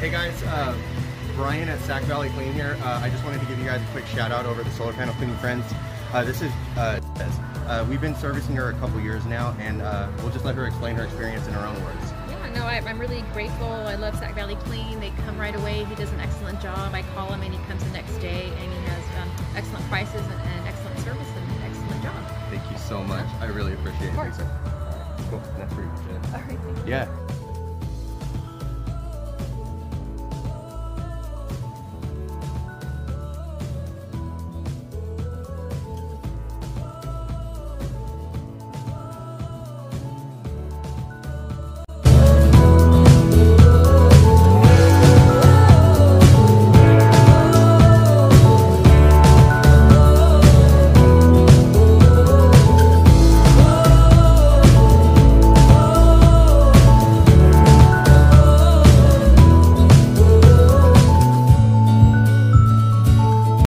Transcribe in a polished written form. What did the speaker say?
Hey guys, Brian at Sac Valley Clean here. I just wanted to give you guys a quick shout out over the solar panel cleaning friends. This is we've been servicing her a couple years now, and we'll just let her explain her experience in her own words. Yeah, no, I'm really grateful. I love Sac Valley Clean. They come right away. He does an excellent job. I call him and he comes the next day, and he has excellent prices and excellent service and an excellent job. Thank you so much. I really appreciate it. Of course. Cool. That's pretty much it. All right, thank you. Yeah.